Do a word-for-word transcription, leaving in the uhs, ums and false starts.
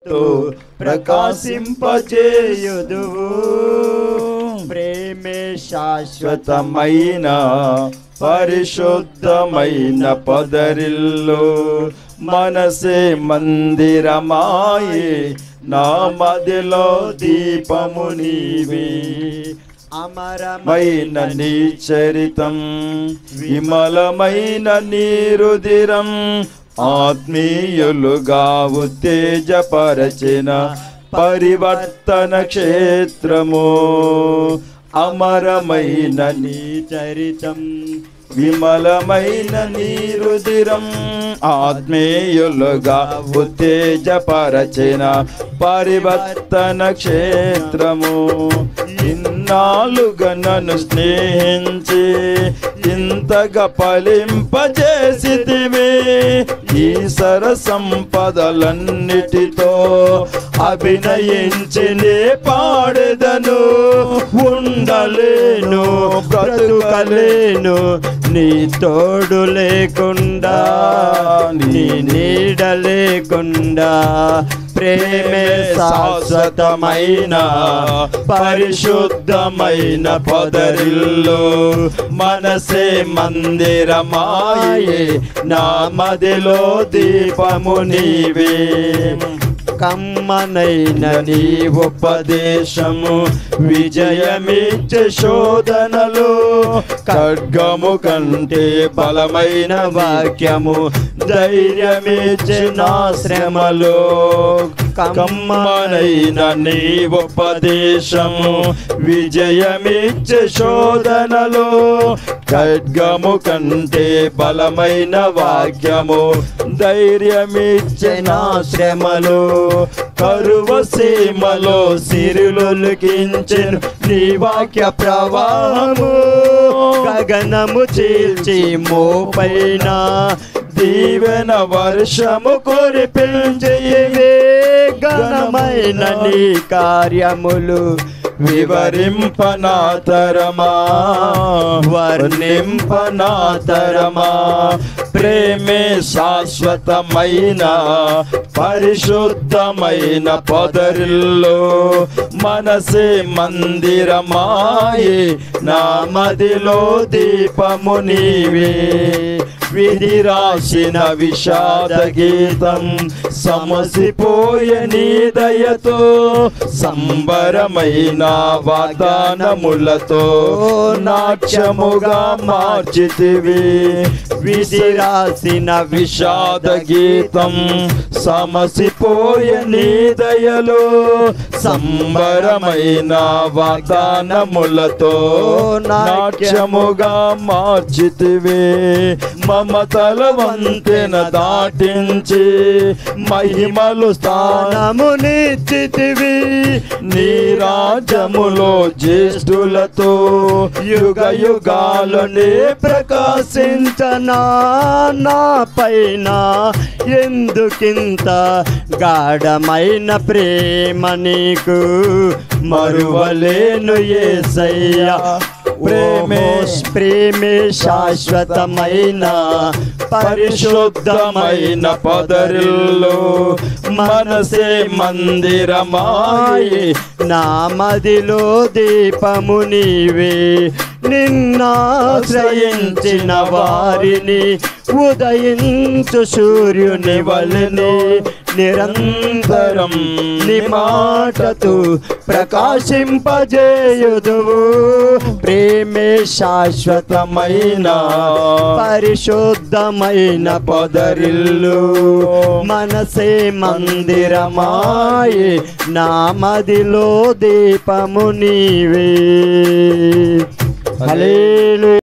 ప్రకాశింపజేయుదువు. ప్రేమే శాశ్వతమైన పరిశుద్ధమైన పొదరిల్లు, మనసే మందిరమాయే, నా మదిలో దీపము నీవే. అమరమైన నీ చరితం, విమలమైన నీ రుధిరం, ఆత్మీయులుగా ఉత్తేజపరచిన పరివర్తన క్షేత్రము. అమరమైన నీ చరితం, విమలమైన నీ రుధిరం, ఆత్మీయులుగా ఉత్తేజపరచిన పరివర్తన క్షేత్రము. ఇన్నాళ్ళుగా నన్ను స్నేహించి ఇంతగా ఫలింపజేసితివి. ఈ సర సంపదలన్నిటితో అభినయించి నే పాడెదను. ఉండలేను, బ్రతుకలేను నీ తోడు లేకుండా, నీ నీడ లేకుండా. ప్రేమే శాశ్వతమైన పరిశుద్ధమైన పొదరిల్లు, మనసే మందిరమాయే, నా మదిలో దీపము నీవే. కమ్మనైన నీ ఉపదేశము విజయమిచ్చే శోధనలు, ఖడ్గము కంటే బలమైన వాక్యము ధైర్యమిచ్చే నా శ్రమలు. కమ్మనైన నీ ఉపదేశము విజయమిచ్చే శోధనలు, ఖడ్గము కంటే బలమైన వాక్యము ధైర్యమిచ్చే నా శ్రమలు. కరువ సీమలో సిరులొలికించెను నీ వాక్య ప్రవాహము, గగనము చీల్చి మోపైన దీవెన వర్షము కురిపించేవే. ఘనమైన నీ కార్యములు వివరింపనాతరమా, వర్ణింపనాతరమా. ప్రేమే శాశ్వతమైన పరిశుద్ధమైన పొదరిల్లు, మనసే మందిరమాయే, నా మదిలో దీపము నీవే. విధి రాసిన విషాద గీతం సమసిపోయే నీ దయతో, సంబరమైన వాగ్దానములతో నాట్యముగా మార్చితివి. విధి రాసిన విషాద గీతం సమసిపోయే నీ దయలో, సంబరమైన వాగ్దానములతో నాట్యముగా మార్చితివి. మమతల వంతెన దాటించి మహిమలు స్థానము నిచ్చితివి. నీ రాజ్యములో జ్యేష్ఠులతో యుగ యుగాలనే ప్రకాశించనా. నా పైన ఎందుకింత గాఢమైన ప్రేమ నీకు, మరువలేను యేసయ్యా. ప్రేమే ప్రేమే శాశ్వతమైన పరిశుద్ధమైన పొదరిల్లు, మనసే మందిరమాయే, నా మదిలో దీపము నీవే. నిన్నాశ్రయించిన వారిని ఉదయించు సూర్యుని వలెనే నిరంతరం నీ మాటతో ప్రకాశింపజేయుదువు. ప్రేమే శాశ్వతమైన పరిశుద్ధమైన పొదరిల్లు, మనసే మందిరమాయే, నా మదిలో దీపము నీవే. హల్లెలూయా.